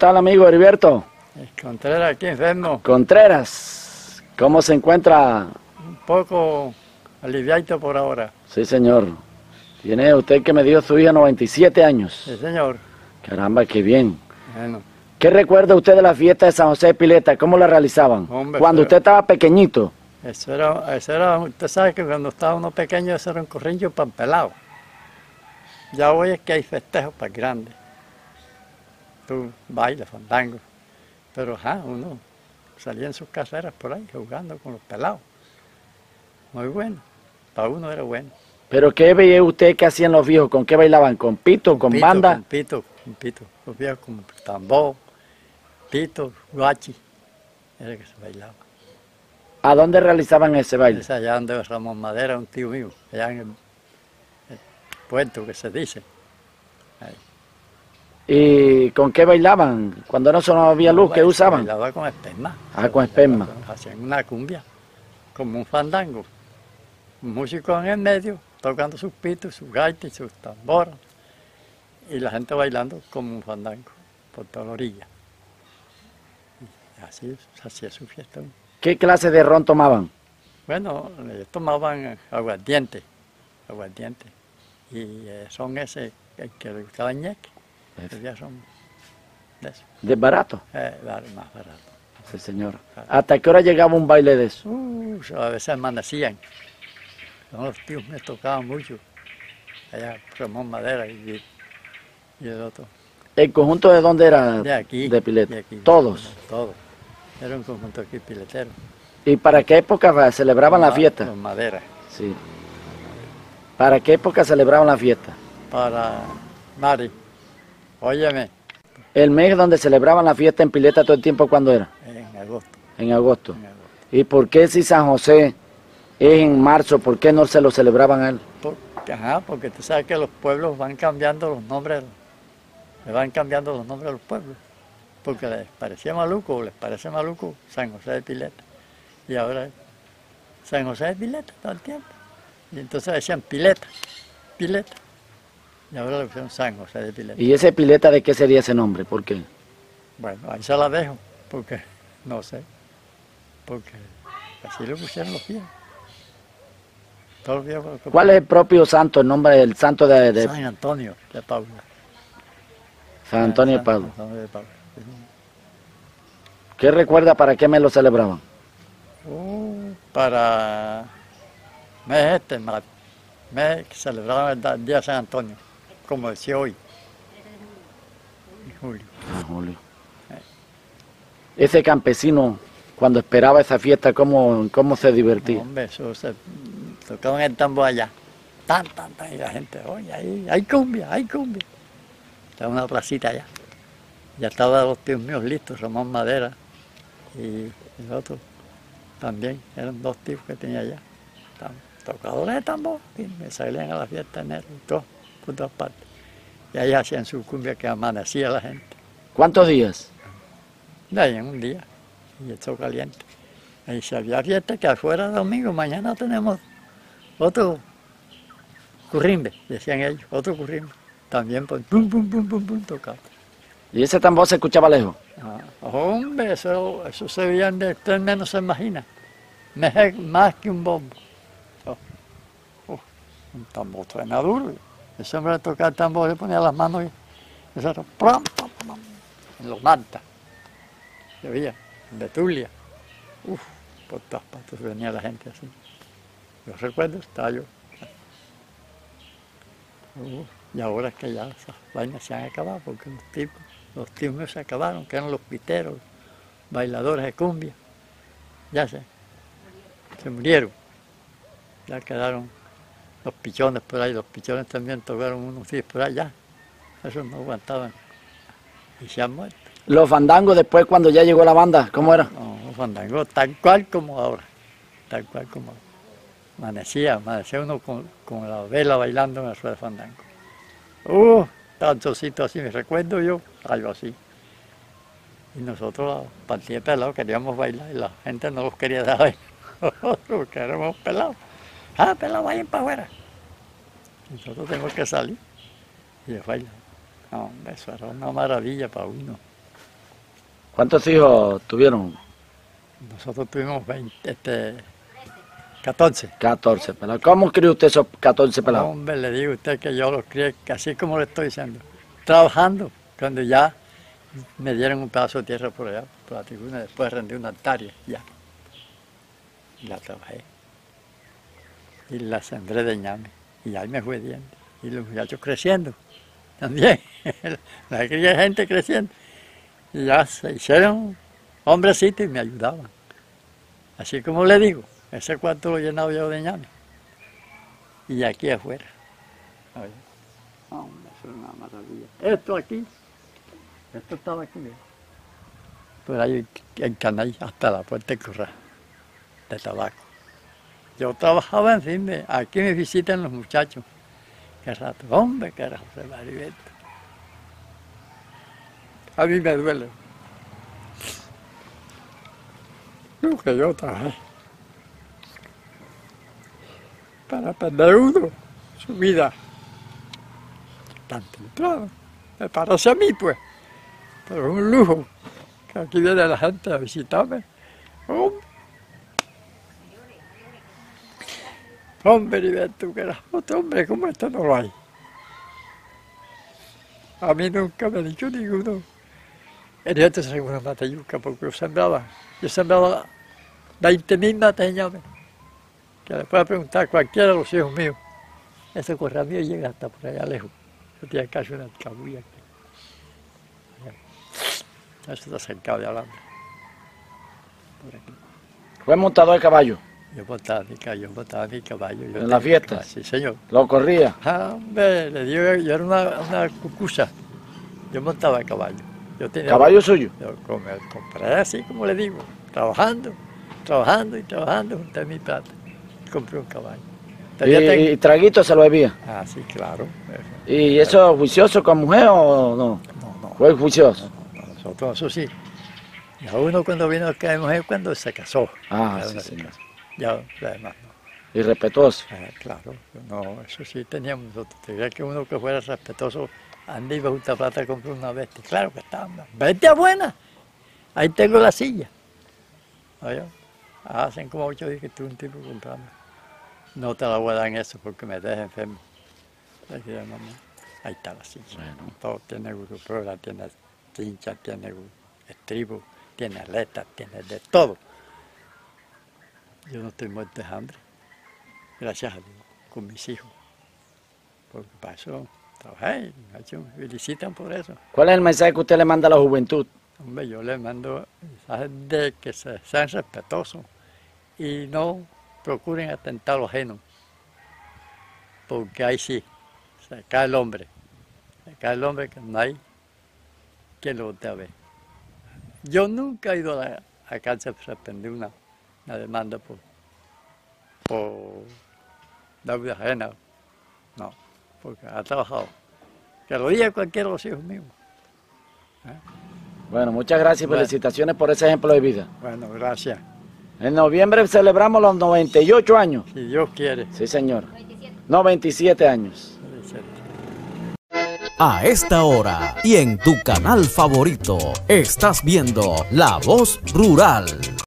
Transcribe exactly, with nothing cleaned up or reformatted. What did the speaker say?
está el amigo Heriberto? Contreras aquí enfermo. Contreras, ¿cómo se encuentra? Un poco aliviado por ahora. Sí, señor. Tiene usted que me dio su hija noventa y siete años. Sí, señor. Caramba, qué bien. Bueno. ¿Qué recuerda usted de la fiesta de San José de Pileta? ¿Cómo la realizaban? Hombre, Cuando pero- usted estaba pequeñito. Eso era, eso era, usted sabe que cuando estaba uno pequeño eso era un corrillo para pelado. Ya hoy es que hay festejos para grandes. Tú bailas, fandango. Pero ajá, uno salía en sus caseras por ahí jugando con los pelados. Muy bueno. Para uno era bueno. ¿Pero qué veía usted que hacían los viejos? ¿Con qué bailaban? ¿Con pito, con Pito, banda? Con pito, con pito. Los viejos con tambor, pito, guachi. Era que se bailaba. ¿A dónde realizaban ese baile? Es allá donde Ramón Madera, un tío mío, allá en el, el puerto que se dice. Ahí. ¿Y con qué bailaban? Cuando no solo había luz, No, ¿qué se usaban? Bailaba con esperma. Ah, con esperma. Hacían una cumbia, como un fandango. Un músico en el medio, tocando sus pitos, sus gaitas y sus tambores. Y la gente bailando como un fandango, por toda la orilla. Y así se hacía su fiesta. ¿Qué clase de ron tomaban? Bueno, ellos tomaban aguardiente, aguardiente. Y eh, son ese, el que le gustaba ñeque. Ese. Ya son de eso. ¿De barato? Eh, vale, más barato. Sí, señor. ¿Hasta qué hora llegaba un baile de eso? Uh, a veces amanecían. Son los tíos me tocaban mucho. Allá, Ramón Madera y, y el otro. ¿El conjunto de dónde era? De aquí. De Pileta. de aquí. Todos. Todos. Era un conjunto aquí piletero. ¿Y para qué época celebraban la Ma- fiesta? Con madera. Sí. ¿Para qué época celebraban la fiesta? Para Mari. Óyeme, El mes donde celebraban la fiesta en Pileta todo el tiempo, ¿cuándo era? en agosto. En agosto. En agosto. ¿Y por qué si San José es en marzo, por qué no se lo celebraban a él? Porque, ajá, porque tú sabes que los pueblos van cambiando los nombres, le van cambiando los nombres a los pueblos, porque les parecía maluco, o les parece maluco San José de Pileta, y ahora es San José de Pileta todo el tiempo, y entonces decían Pileta, Pileta, y ahora le pusieron San José de Pileta. ¿Y ese Pileta de qué sería ese nombre? ¿Por qué? Bueno, ahí se la dejo, porque no sé, porque así le pusieron los viejos. Todos los viejos lo- ¿Cuál es el propio santo, el nombre del santo de, de San Antonio de Paula. San Antonio de San Padua? Antonio de Paula. ¿Qué recuerda para qué me lo celebraban? Uh, para mes este, ma- mes que celebraban el da- Día de San Antonio, como decía hoy, en julio. Ah, Julio. Ese campesino, cuando esperaba esa fiesta, ¿cómo, cómo se divertía? Hombre, eso se tocaban el tambor allá, tan, tan, tan, y la gente, oye, ahí hay cumbia, hay cumbia. Estaba una placita allá. Ya estaban los tíos míos listos, Ramón Madera y el otro también, eran dos tíos que tenía allá. Estaban tocadores de tambor, y me salían a la fiesta enero, y todo, por todas partes. Y ahí hacían su cumbia que amanecía la gente. ¿Cuántos días? De ahí en un día, y el sol caliente. Y si había fiesta que afuera domingo, mañana tenemos otro currimbe, decían ellos, otro currimbe. También pues, pum, pum, pum, pum, pum, tocaba. ¿Y ese tambor se escuchaba lejos? Ah, hombre, eso, eso se veía de usted menos se imagina. Mejor- más que un bombo. Oh, oh, un tambor suena duro. Ese hombre tocaba el tambor, le ponía las manos y eso era pram, pam, pam, en los mantas. Se veía, en Betulia. Uf, por todas partes venía la gente así. Yo recuerdo, estaba yo. Uh, y ahora es que ya esas vainas se han acabado, porque los tipos, los tíos míos se acabaron, que eran los piteros, bailadores de cumbia. Ya se, se murieron. Ya quedaron los pichones por ahí, los pichones también tocaron unos días por allá. Esos no aguantaban. Y se han muerto. Los fandangos después cuando ya llegó la banda, ¿cómo era? No, los fandangos tal cual como ahora. Tal cual como ahora. Amanecía, amanecía uno con, con la vela bailando en el suelo de fandango. Uh, tantos así, me recuerdo yo, algo así. Y nosotros, a partir de pelados, queríamos bailar y la gente no los quería dar ahí. Porque éramos pelados. Ah, pelados, vayan para afuera. Nosotros tenemos que salir y bailar. No, hombre, eso era una maravilla para uno. ¿Cuántos hijos tuvieron? Nosotros tuvimos veinte, este, catorce. catorce pelados. ¿Cómo crió usted esos catorce pelados? Hombre, le digo a usted que yo los crié así como le estoy diciendo. Trabajando, cuando ya me dieron un pedazo de tierra por allá, por la tribuna, después rendí una hectárea, ya. Y la trabajé. Y la sembré de ñame. Y ahí me fue bien. Y los muchachos creciendo también. La cría gente creciendo. Y ya se hicieron hombrecitos y me ayudaban. Así como le digo, ese cuarto lo he llenado yo de ñame. Y aquí afuera. Oye, hombre, eso es una maravilla. Esto aquí, esto estaba aquí. Mira. Por ahí en Canay hasta la puerta del corral de tabaco. Yo trabajaba en fin de, aquí me visitan los muchachos. Qué rato, hombre, qué rato se Maribel. A mí me duele. Lo que yo trabajé. Para perder uno su vida tan temprano. Me parece a mí, pues. Pero es un lujo que aquí viene la gente a visitarme. Hombre, hombre, Heriberto, que era otro hombre como este no lo hay. A mí nunca me ha dicho ninguno. Heriberto se una matayuca porque yo sembraba. Yo sembraba veinte mil matas de ñame. Que le pueda preguntar a cualquiera de los hijos míos. Ese corral mío llega hasta por allá lejos. Yo tenía casi una cabulla aquí. Eso está cercado de alambre. Por aquí. ¿Fue montador de caballo? Yo montaba mi caballo, yo montaba mi caballo. Yo ¿En la fiesta? Sí, señor. ¿Lo corría? Ah, hombre, le digo, yo era una, una cucusa. Yo montaba el caballo. Yo tenía, ¿Caballo suyo? Yo compré, compré así como le digo, trabajando, trabajando y trabajando, junté mi plata. Compré un caballo. ¿Y, tengo... ¿Y traguito se lo bebía? Ah, sí, claro. ¿Y eso juicioso con mujer o no? No, no. ¿Fue juicioso? No, no, nosotros eso sí. Ya uno cuando vino acá de mujer cuando se casó. Ah, ya sí, uno sí. se casó. Ya, además no. ¿Y respetuoso? Eh, claro, no, eso sí teníamos nosotros. Tenía que uno que fuera respetuoso, ande y iba a Junta Plata a comprar una bestia. Claro que estaba, bestia buena. Ahí tengo la silla. Oye, hacen como ocho días que tuve un tipo comprando. No te la voy a dar en eso porque me deja enfermo. Ahí está la silla. Bueno. Todo tiene europea, tiene cincha, tiene estribo, tiene aletas, tiene de todo. Yo no estoy muerto de hambre. Gracias a Dios, con mis hijos. Porque para eso trabajé, me felicitan por eso. ¿Cuál es el mensaje que usted le manda a la juventud? Hombre, yo le mando mensajes de que se, sean respetuosos y no procuren atentar a lo ajeno. Porque ahí sí, se cae el hombre. Se cae el hombre que no hay quien lo voltee a ver. Yo nunca he ido a la a cárcel para suspender una, una demanda por, por deuda ajena. No, porque ha trabajado. Que lo diga cualquiera de los hijos míos. ¿Eh? Bueno, muchas gracias y bueno. Felicitaciones por ese ejemplo de vida. Bueno, gracias. En noviembre celebramos los noventa y ocho años. Si Dios quiere. Sí, señor. noventa y siete años. A esta hora y en tu canal favorito, estás viendo La Voz Rural.